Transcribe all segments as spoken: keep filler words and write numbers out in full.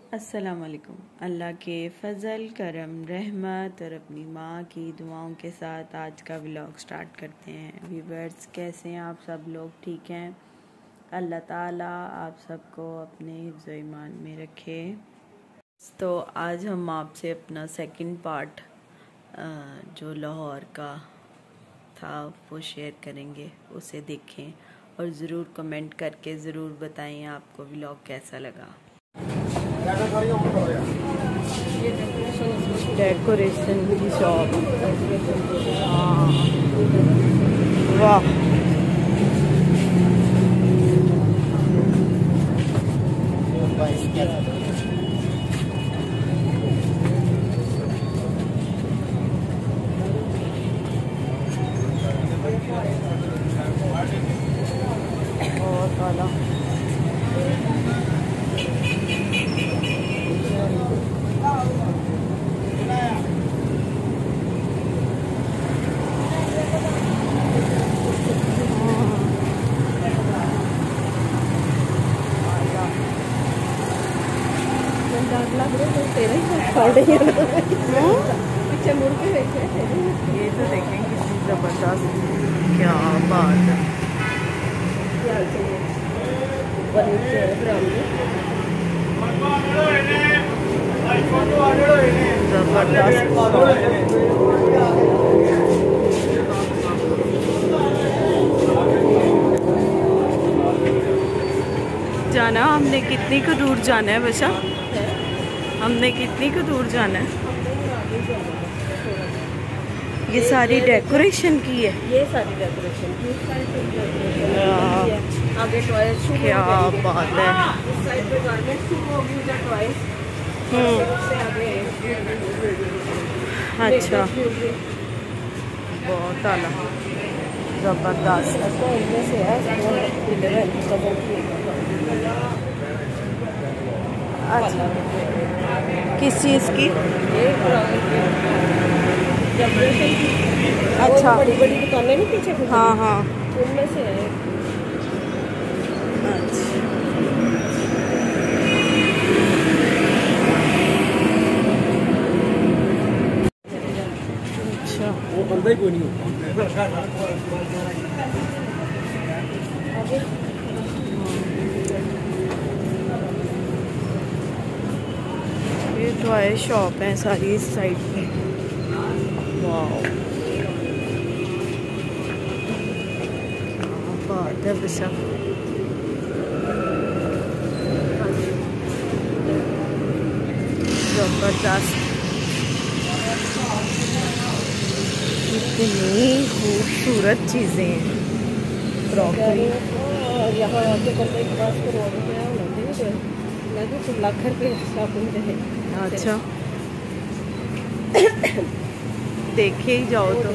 अस्सलाम वालेकुम। अल्लाह के फ़ज़ल करम रहमत और अपनी माँ की दुआओं के साथ आज का व्लॉग स्टार्ट करते हैं। व्यूअर्स, कैसे हैं आप सब लोग? ठीक हैं? अल्लाह ताला आप सबको अपने हिफ्ज़ ईमान में रखे। तो आज हम आपसे अपना सेकंड पार्ट जो लाहौर का था वो शेयर करेंगे, उसे देखें और ज़रूर कमेंट करके ज़रूर बताएं आपको व्लॉग कैसा लगा। डेकोरेशन की शॉप, हाँ वाह, बहुत वाला लग रहा है तेरा ही पीछे मुड़ के देखे। ये तो देखें कितनी जबरदस्त, क्या बात है। जाना हमने कितनी को दूर जाना है बच्चा? हमने कितनी को दूर जाना है? ये सारी डेकोरेशन की है, ये सारी डेकोरेशन की आगे टॉयज, क्या बात है। इस साइड पे गारमेंट शुरू होगी, उधर टॉयज। अच्छा, बहुत आला, जबरदस्त। अच्छा, किस चीज़ की? अच्छा, बड़ी बड़ी दुकानें नहीं पीछे? हाँ हाँ, उनमें से है। अच्छा, वो बंदा ही कोई नहीं होता। ये तो है शॉप है सारी इस साइड पे। वाह, बात है बसा। जबरदस्त, इतनी खूबसूरत चीज़ें हैं, क्रॉकरी। यहाँ आके करने के बाद फिर लाख रुपये शॉपिंग है। अच्छा, देखे ही जाओ तो।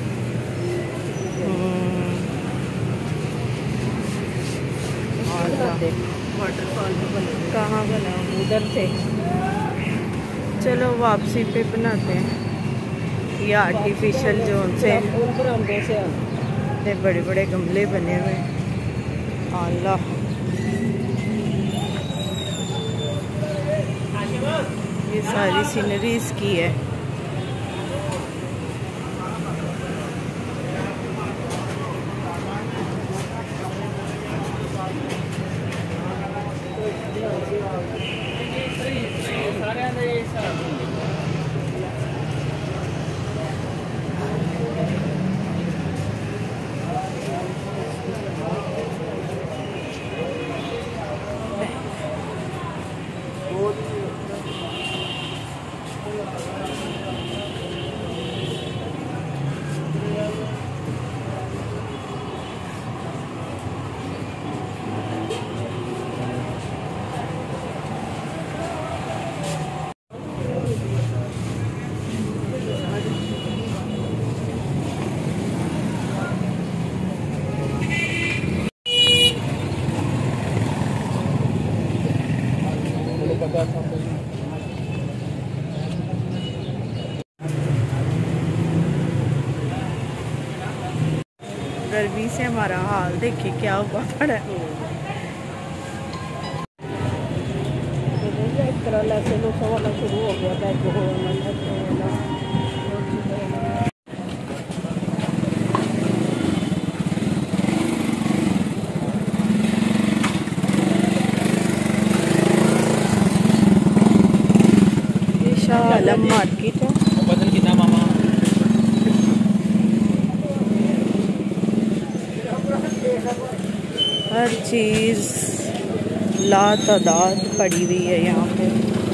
वाटरफॉल कहाँ बना? उधर से। चलो वापसी पे बनाते हैं। ये आर्टिफिशियल जो उनसे बड़े बड़े गमले बने हुए। अल्लाह, ये सारी सीनरीज की है। गर्मी से हमारा हाल देखिए क्या हुआ पड़ा है। कराला से लो सवाल शुरू हो गया बैग हो ये शाह आलम मार्केट है। वजन कितना मामा? हर चीज़ लातादाद पड़ी हुई है यहाँ पे।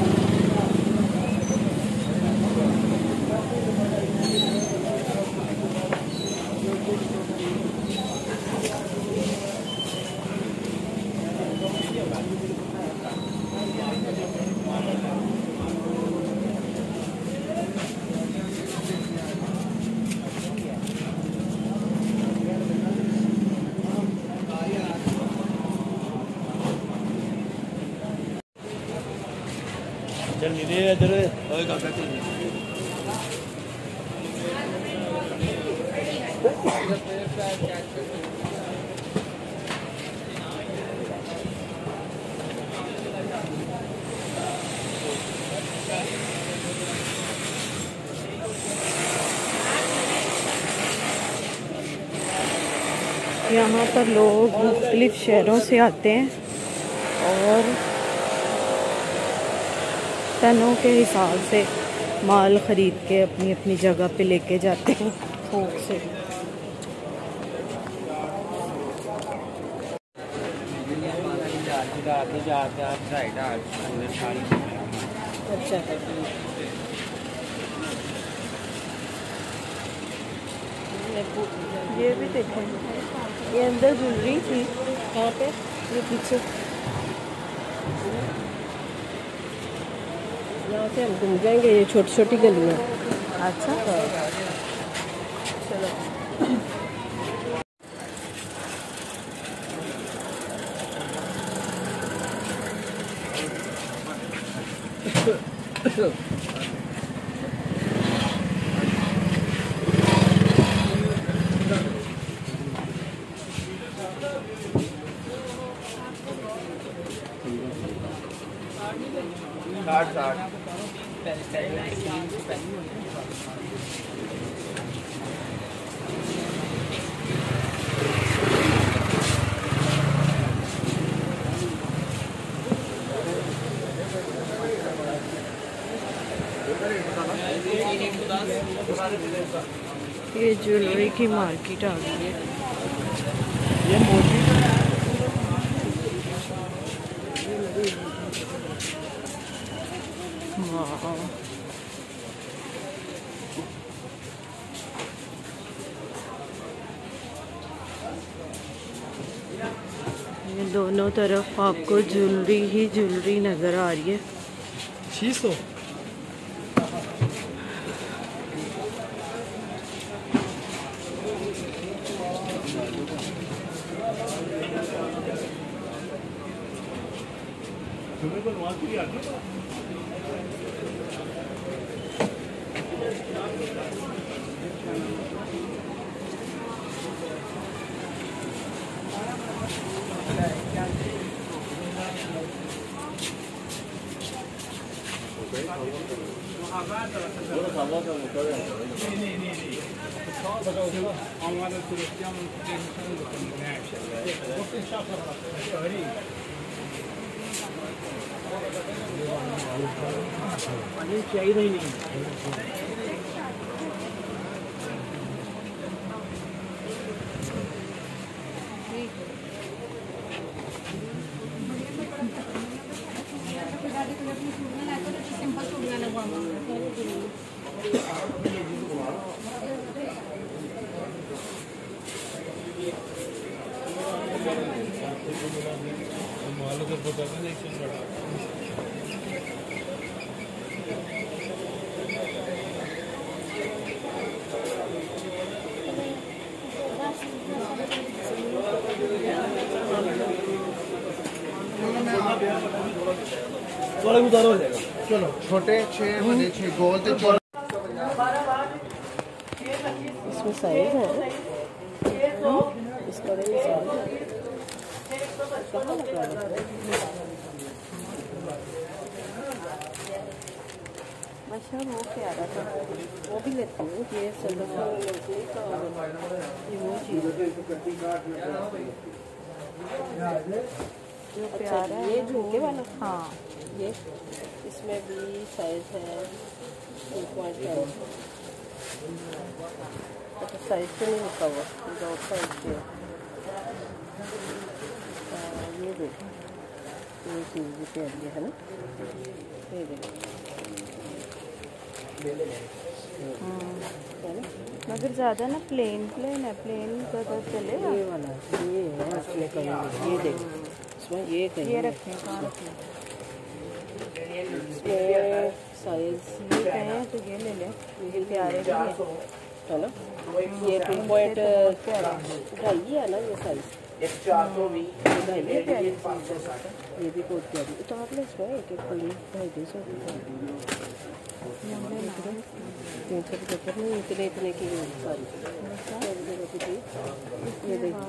चल नीचे इधर ओए काका चल यहाँ पर लोग मुख्तलिफ शहरों से आते हैं और टनों के हिसाब से माल ख़रीद के अपनी अपनी जगह पे लेके जाते हैं थोक से। अच्छा ये भी देखो, ये अंदर ज्वेलरी थी। कहाँ पे? ये पीछे यहाँ से हम घूम जाएंगे, ये छोटी छोटी गलियाँ। अच्छा चलो साठ साठ ये ज्वेलरी की मार्केट आ गई है। ये मोटी हाँ ये दोनों तरफ आपको ज्वेलरी ही ज्वेलरी नज़र आ रही है। छह सौ चाहिए ही नहीं। थोड़ा उधार हो जाएगा। चलो छोटे छः बड़े छः गोल तो चलो इसमें साइज है, इसका भी साइज है। कहाँ लगा है? अच्छा वो प्यारा था, वो भी लेती हूँ। ये सदफा नजनी का ये वो चीज़ जो प्यारा है, ये झुमके वाला। हाँ ये इसमें भी साइज है टू पॉइंट फाइव। अच्छा साइज तो नहीं लिखा हुआ, विदाउट साइज के। ये देखो ये चीज़ भी प्यारी है ना, ये देखो मगर ज़्यादा ना प्लेन प्लेन है, प्लेन ज़्यादा चलेगा। ये वाला ये है इसमें कहीं, ये देखो इसमें ये कहीं ये रखें, कहाँ रखें? इसमें साइज ये कहें तो ये ले लें, ये प्यारे भी हैं है ना। ये टू पॉइंट ढाई है ना ये साइज, ढाई है। ये भी बहुत प्यारी उतार लो इसमें, एक एक फली ढाई दो सौ तीन सौ पचहत्तर नहीं, इतने इतने की सारी ये देखो।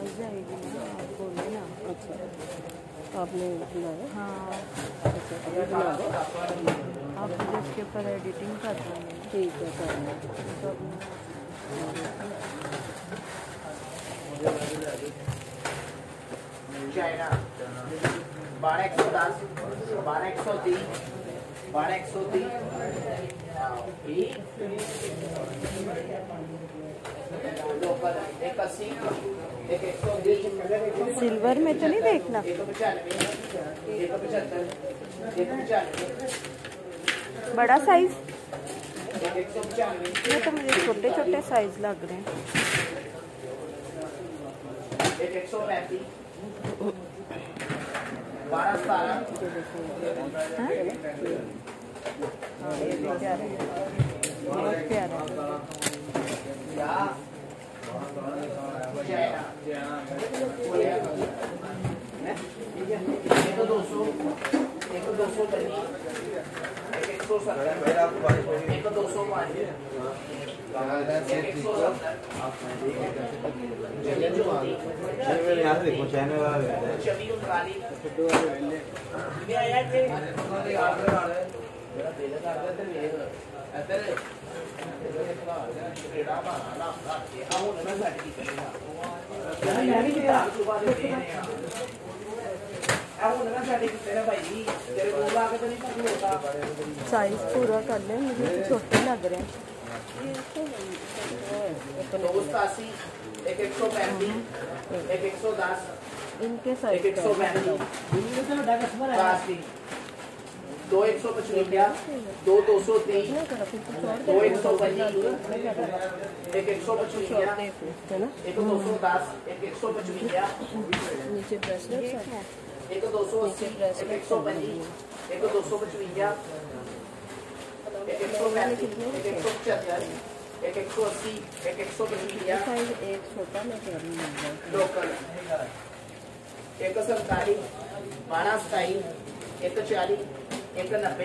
अच्छा आपने बनाया? हाँ अच्छा अभी बना दो आप मुझे इसके ऊपर एडिटिंग कर देंगे। ठीक है सर। चाइना बारह एक सौ दस, बारह एक सौ तीन, बारह एक सौ तीन, एक अस्सी, एक एक सौ बीस, सिल्वर में तो नहीं देखना। एक पचानवे, एक पचहत्तर, एक पचानवे, बड़ा साइज एक एक सौ पचानवे, ये तो मुझे छोटे छोटे साइज लग रहे हैं। एक एक सौ पैंतीस, बारह सतारह, हाँ ये भी प्यारा है, बहुत प्यारा है। एक दो सौ, एक दो सौ पच्चीस, एक एक सौ सत्तर, एक दो सौ पाँच, एक सौ सत्तर, छवि उनतालीस, साइज पूरा कर लें, मुझे तो छोटे लग रहे हैं। दो सतासी, एक एक सौ पैंतीस, एक एक सौ दस, इनके एक साइज एक सौ पैंतीस, दो एक सौ पचवंजा, दो दो सौ तीन, दो एक सौ पच्चीस, एक एक सौ पचवंजा, एक दो सौ दस, एक एक सौ पचवंजा, नीचे ब्रेसलेट है, एक दो सौ अस्सी, एक एक सौ पच्चीस, एक दो सौ पचवंजा, एक एक सौ पैंतीस, एक एक सौ पचहत्तर, एक एक सौ अस्सी, एक एक सौ पचवंजा, साइज एक छोटा में प्यारी मिल जाए। लोकल, एक सैंतालीस, बारह सताईस, एक चालीस, एक नब्बे,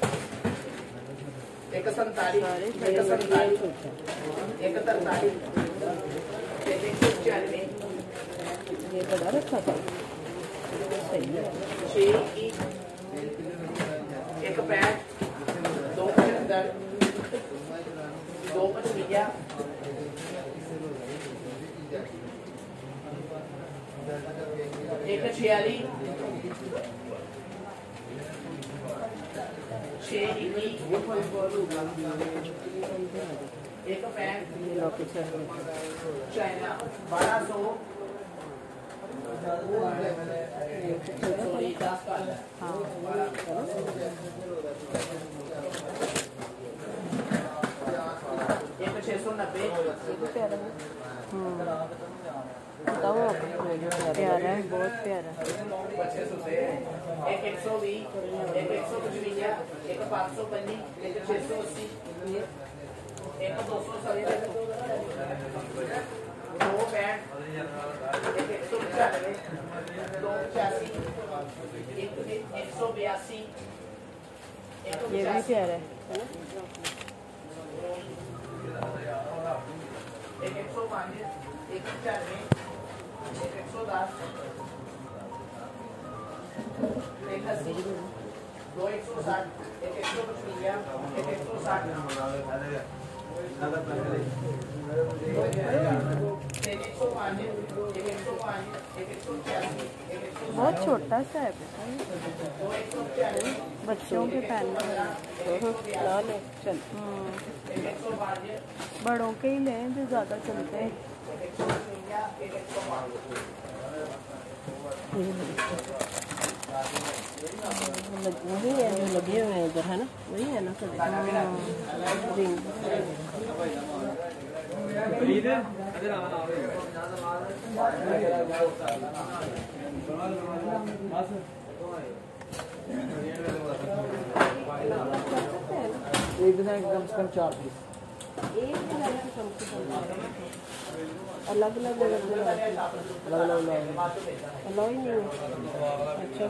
एक सैंतालीस, एक सैंतालीस, एक तरतालीस, एक एक सौ छियानवे, ये बड़ा रखा था, सही है। छः इक्कीस, एक पैंठ, दो पचहत्तर, दो पचवंजा, एक छियालीस, छः इक्कीस, एक पैंठ, चाइना बारह सौ, सॉरी दस का एक छः सौ नब्बे, बताओ आप, प्यारा है, बहुत प्यारा है। एक एक सौ बीस, एक एक सौ पचवंजा, एक पाँच सौ पन्नी, एक छः सौ अस्सी, एक दो सौ सत्तर, दो पैंठ, एक एक सौ पचानवे, दो पचासी, एक एक सौ बयासी, एक ये भी प्यारा है। एक एक सौ पाँच, एक पचानवे, एक एक सौ दस, एक अस्सी, दो एक सौ साठ, एक एक सौ पचवंजा, एक एक सौ साठ, एक एक सौ पाँच, एक एक सौ पाँच, एक एक सौ छियासी, एक एक सौ बहुत छोटा सा है दो एक सौ छियासी, बच्चों के पहनने वाला। ना ले चल। एक एक सौ पाँच, बड़ों के ही लें जो ज़्यादा चलते हैं। एक एक सौ पचवंजा, एक एक सौ पाँच। वही है जो लगे हुए हैं उधर, है ना? वही है ना सब। एक डिजाइन कम से कम चार पीस, एक डिजाइन की कम से कम अलग अलग अलग अलग अलग अलाउ ही नहीं है। अच्छा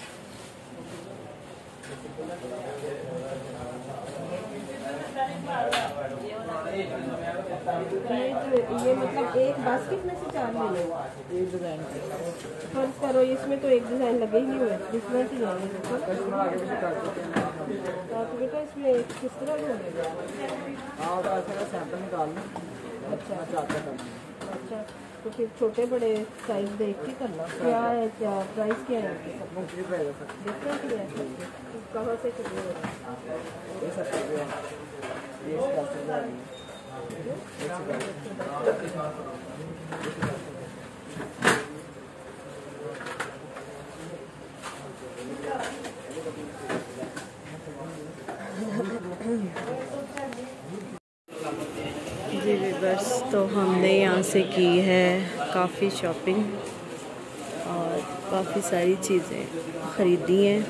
ये ये मतलब एक बास्केट में से चार ले लो। एक डिजाइन फर्ज करो इसमें तो एक डिजाइन लगे ही नहीं हुए, डिफरेंट ही जाएंगे। तो बेटा इसमें एक किस तरह का होगा? हाँ तो ऐसे का सैंपल निकाल लो। अच्छा चाहते हैं अच्छा, तो फिर छोटे बड़े साइज देख के करना। क्या है, क्या प्राइस क्या है इनके सब? मुफ्त रहेगा सर, डिफरेंट ही है। कहाँ से कितने हो रहे हैं? ये सत्तर रुपये है, ये दस रुपये है, एक सौ दस। जी बस तो हमने यहाँ से की है काफ़ी शॉपिंग और काफ़ी सारी चीज़ें ख़रीदी हैं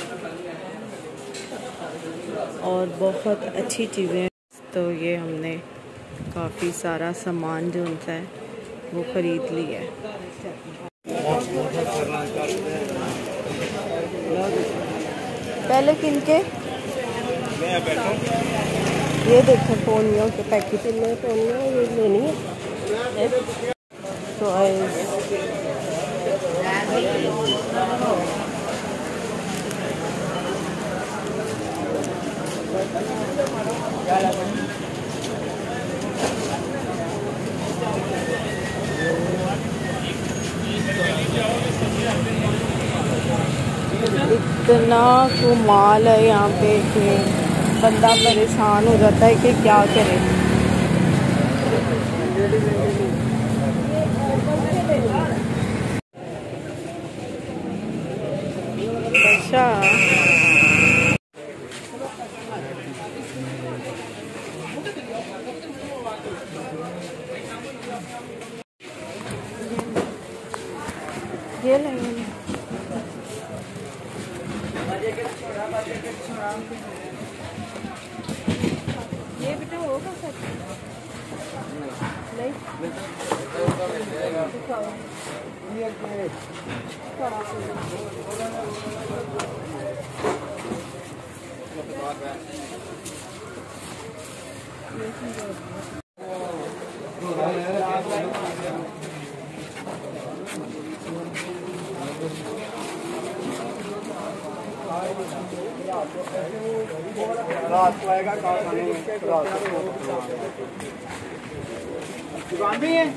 और बहुत अच्छी चीज़ें हैं। तो ये हमने काफ़ी सारा सामान जो उनका है वो ख़रीद लिया है। पहले किनके ये देखो टोनियों के पैकेट में, टोनियों ये लेनी है तो इतना कमाल है यहाँ पे कि बंदा परेशान हो जाता है कि क्या करे। अच्छा ये लेंगे ये बेटा होगा सर नहीं रात को आएगा कारखाने में, रात को दुकान भी है।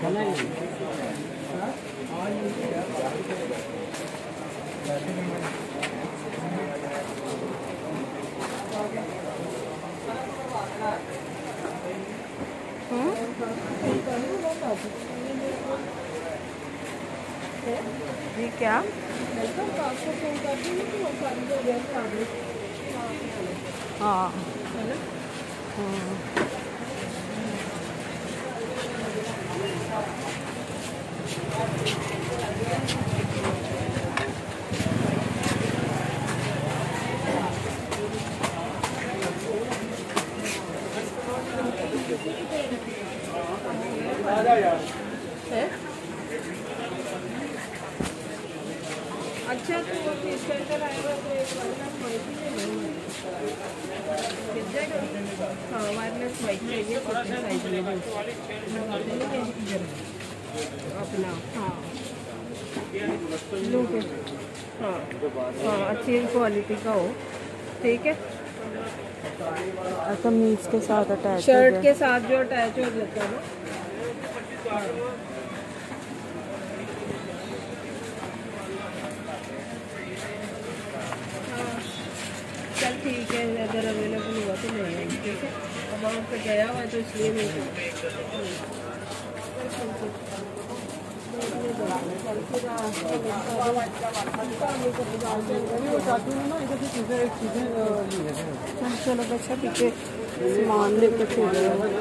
ये क्या हाँ अच्छा तो वो फिर सेंटर आएगा तो एक वायरलेस वाइट ही नहीं मिल जाएगा। हाँ वायरलेस वाइट चाहिए छोटे साइज में अपना। हाँ लो के हाँ हाँ अच्छी क्वालिटी का हो। ठीक है। कमीज के साथ अटैच, शर्ट के साथ जो अटैच हो जाता है ना। चल ठीक है, अगर अवेलेबल हुआ तो ले आएंगे। ठीक है, अब वहाँ पे गया हुआ है तो इसलिए नहीं चलो बच्चा पीछे सामान लेके फिर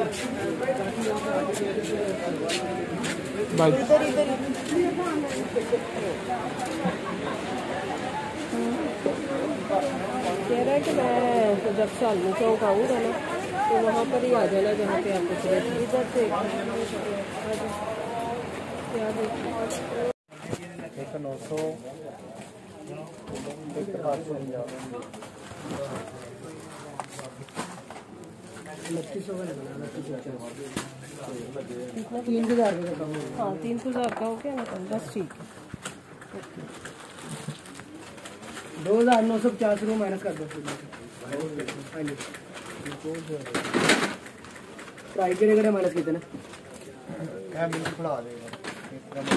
इधर इधर कह रहा है कि मैं जब सालनी चौक आऊँगा ना तो वहाँ पर ही आ जाना जहाँ पे आप पूछ रहे थे। इधर से क्या एक नौ सौ एक पाँच सौ तीन हज़ार का हाँ तीन हज़ार का हो गया ना बस ठीक है। दो हज़ार नौ सौ पचास को माइनस कर दो। प्राइस के लिए माइनस कितने क्या मिल पड़ा देगा।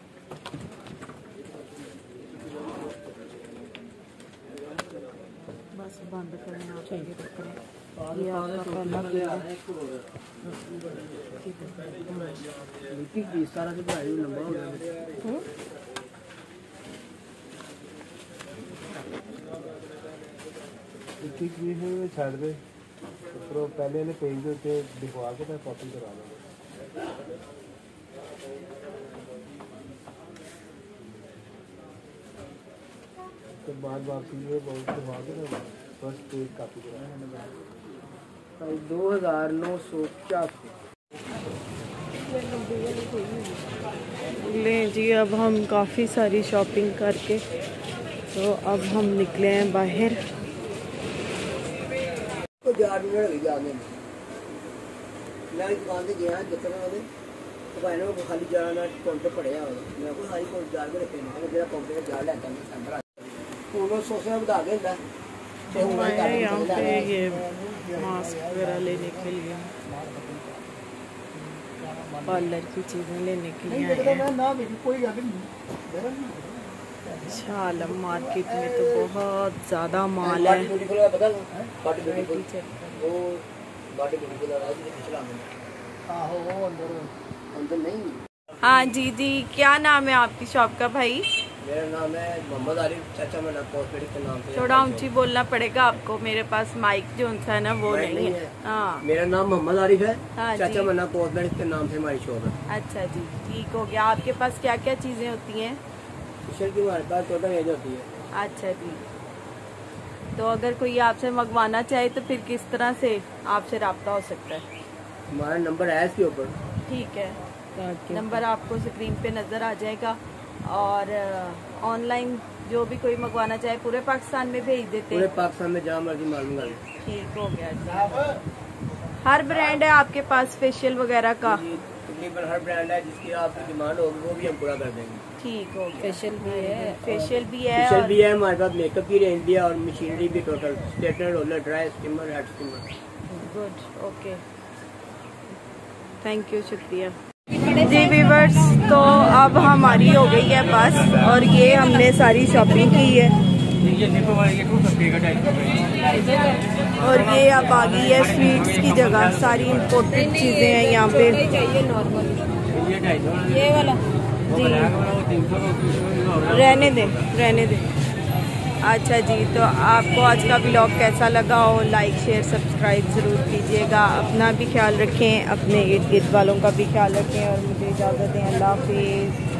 बस बंद करें आप करें। ये आपका पहला बिल है। सारा से भाई लंबा हो गया। ठीक भी है छड़ दे तो पहले ने पेज के ऊपर दिखवा के कॉपी करा देंगे। तो बाद वापसी ये बहुत दिखवा के फर्स्ट पेज कॉपी करा दो हज़ार नौ सौ पचासी। ले जी, अब हम काफ़ी सारी शॉपिंग करके तो अब हम निकले हैं बाहर। चार मिनट लगे जाने में मैं दुकान से गया जितना मैंने दुकान में खाली जाना ना काउंटर पड़े मैं कोई सारी काउंटर जार के रखे नहीं जो काउंटर जार लेता मैं अंदर आ सौ से बता के यहाँ पे ये मास्क वगैरह लेने के लिए, पार्लर की चीज़ें लेने के लिए आए हैं। अच्छा, आलम मार्केट में तो बहुत ज़्यादा माल है। हाँ जी जी, क्या नाम है आपकी शॉप का भाई? मेरा नाम है मोहम्मद आरिफ, चाचा मन्ना कॉस्मेटिक के नाम से। थोड़ा ऊंची बोलना पड़ेगा आपको, मेरे पास माइक जो सा है ना वो नहीं, नहीं है। हाँ, मेरा नाम मोहम्मद आरिफ है। हाँ, चाचा मन्ना कॉस्मेटिक के नाम से हमारी शॉप है। अच्छा जी, ठीक हो गया। आपके पास क्या क्या चीज़ें होती हैं? फेशियल की हमारे पास चौदह रेंज होती है। अच्छा जी, तो अगर कोई आपसे मंगवाना चाहे तो फिर किस तरह से आपसे रब्ता हो सकता है? हमारा नंबर है इसके ऊपर। ठीक है, नंबर आपको स्क्रीन पे नज़र आ जाएगा। और ऑनलाइन जो भी कोई मंगवाना चाहे पूरे पाकिस्तान में भेज देते हैं? पूरे पाकिस्तान में जहाँ मर्जी मालूम कर। ठीक हो गया जी। हर ब्रांड है आपके पास फेशियल वगैरह का? तकरीबन हर ब्रांड है, जिसकी आपकी डिमांड होगी वो भी हम पूरा कर देंगे। ठीक हो गया। फेशियल भी है, फेशियल भी है, फेशियल और... भी है हमारे पास, मेकअप की रेंज भी है और मशीनरी भी total, straightener, roller, dry steamer, head steamer. Good, okay, thank you, शुक्रिया जी व्यूअर्स। तो अब हमारी हो गई है बस और ये हमने सारी शॉपिंग की है और ये अब आ गई है स्वीट्स की जगह। सारी इम्पोर्टेड चीज़ें हैं यहाँ पे। ये वाला जी, रहने दें रहने दें। अच्छा जी, तो आपको आज का व्लॉग कैसा लगा हो, लाइक शेयर सब्सक्राइब ज़रूर कीजिएगा। अपना भी ख्याल रखें, अपने इर्द गिर्द वालों का भी ख्याल रखें और मुझे इजाज़त दें। अल्लाह हाफिज़।